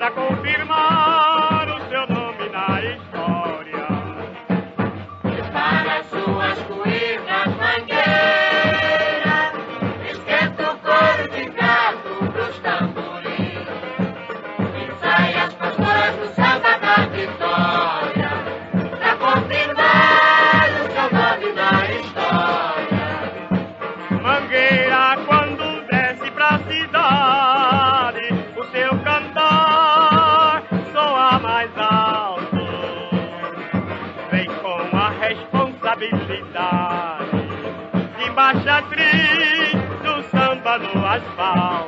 pra confirmar o seu nome na história. Para suas cuícas mangueiras, esquenta o coro de gato pros tamborins, ensaia as pastoras do samba da vitória, pra confirmar o seu nome na história. Mangueira, quando desce pra cidade, o seu cantar soa mais alto. Vem com a responsabilidade de embaixatriz do samba no asfalto.